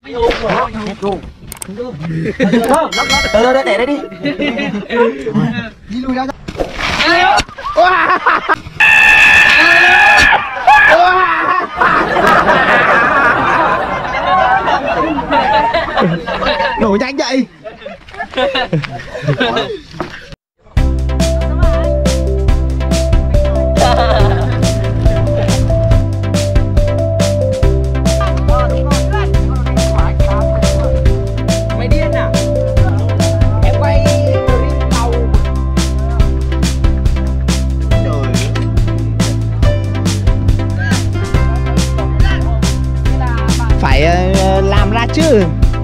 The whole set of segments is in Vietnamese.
Từ để đấy đi. Đi lùi ra. Nổi nhanh vậy. Mày điên à? Em quay tàu. Phải làm ra chứ.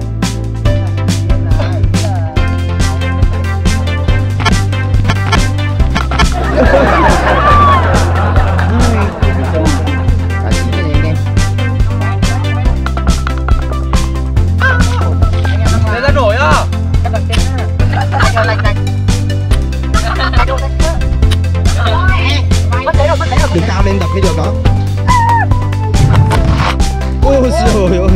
Đừng cao lên đập mới được đó. Ôi trời ơi.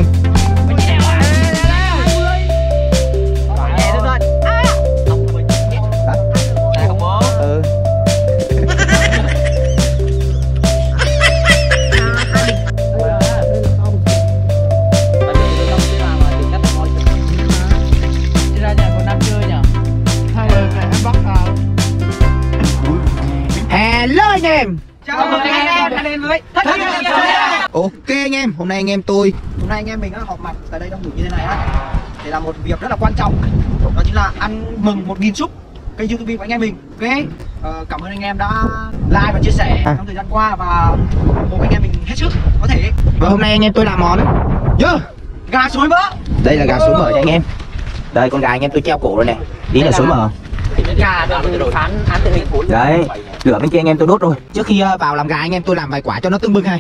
Hello anh em. Chào mừng anh em đến với Ok anh em, hôm nay anh em mình đã họp mặt tại đây đông đủ như thế này á để làm một việc rất là quan trọng. Đó chính là ăn mừng 1000 sub kênh YouTube của anh em mình. Ok. Cảm ơn anh em đã like và chia sẻ trong thời gian qua và ủng hộ anh em mình hết sức có thể. Và hôm nay anh em tôi làm món gà xối mỡ. Đây là gà xối mỡ nha anh em. Đây con gà anh em tôi treo cổ rồi này. Tí là xối mỡ. Gà được phán án tử hình 4. Đấy, lửa bên kia anh em tôi đốt rồi. Trước khi vào làm gà anh em tôi làm vài quả cho nó tưng bừng này.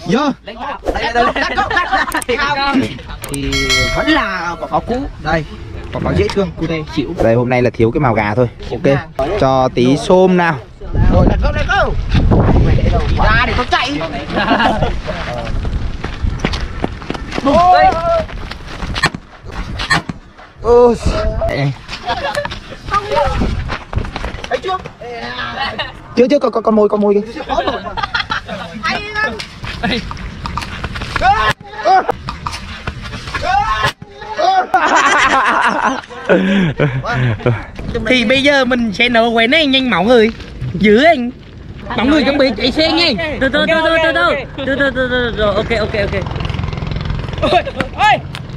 Thì vẫn là quả pháo cũ. Đây, quả pháo dễ thương, cu đây chịu. Đây hôm nay là thiếu cái màu gà thôi. Ok. Cho tí xôm nào. Rồi let's go. Ra để tôi chạy. Ôi. Thấy chưa? Chưa con mồi kìa. Thì bây giờ mình sẽ nấu quay này nhanh mọi người. Giữ anh. Mọi người chuẩn bị chạy xe nha. Từ từ. Ok. Ôi.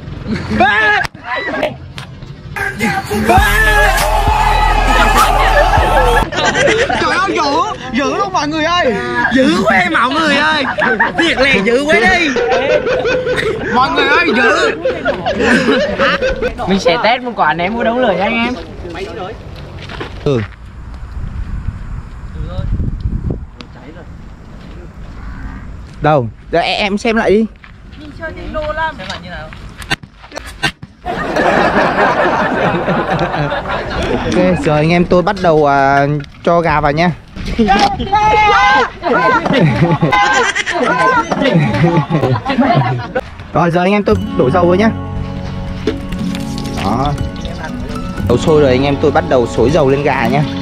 Trời ơi giữ luôn mọi người ơi. Giữ quá mọi người ơi. Thiệt là giữ quá đi. Mọi người ơi giữ. Mình sẽ test một quả ném vô đống lửa nha anh em. Đâu? Để em xem lại đi. Nhìn chơi tiếng đô lắm. Xem lại như nào? Ok, giờ anh em tôi bắt đầu cho gà vào nha. Rồi giờ anh em tôi đổ dầu vô nhá. Đó. Dầu sôi rồi anh em tôi bắt đầu xối dầu lên gà nhá.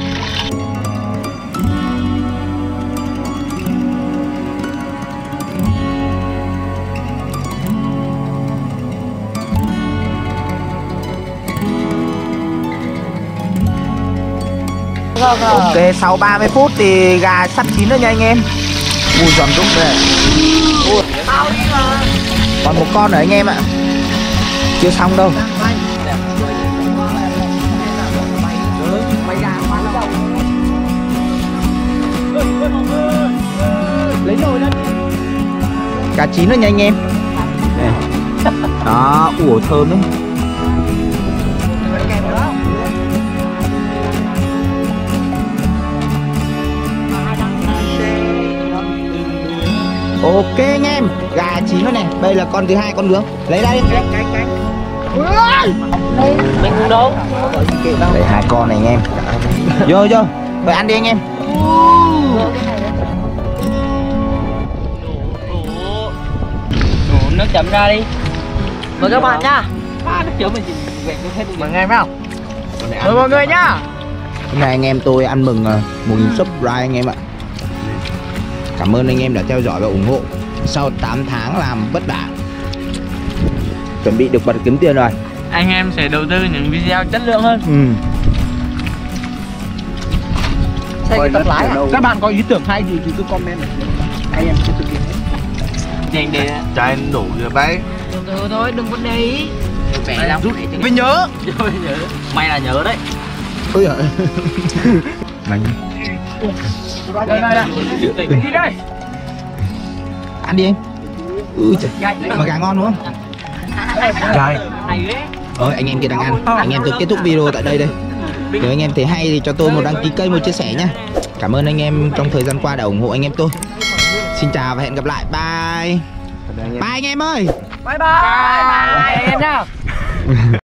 Ok, sau 30 phút thì gà sắp chín rồi nha anh em. Ui giòn rung đây. Còn một con nữa anh em ạ. Chưa xong đâu. Lấy nồi lên. Cá chín rồi nha anh em. Đó, ủa thơm đấy. Ok anh em, gà chín rồi này, đây là con thứ hai con nướng. Lấy đây. Mình cũng đâu. Đây hai con này anh em. Vô, rồi ăn đi anh em. Đổ nước chấm ra đi. Mời các bạn nha. Mời anh em không? Mời mọi người nhá. Hôm nay anh em tôi ăn mừng 1000 subscribe anh em ạ. Cảm ơn anh em đã theo dõi và ủng hộ. Sau 8 tháng làm vất vả, chuẩn bị được bật kiếm tiền rồi. Anh em sẽ đầu tư những video chất lượng hơn. Tập lái à? Các bạn có ý tưởng hay gì thì cứ comment ở dưới. Anh em sẽ thực hiện hết. Nhanh đi. Chai đủ rồi bay. Từ thôi đừng có đi. Mẹ làm rút để Mình nhớ. Mày là nhớ đấy. Ôi giời. Mình. Đây. Đi đây. Ăn đi anh. Trời. Mà gà ngon đúng không? Chai. Anh em kia đang ăn. Anh em tôi kết thúc video tại đây đây. Nếu anh em thấy hay thì cho tôi một đăng ký kênh, một chia sẻ nhé. Cảm ơn anh em trong thời gian qua đã ủng hộ anh em tôi. Xin chào và hẹn gặp lại. Bye. Bye anh em ơi. Bye bye. Bye bye. Em nào.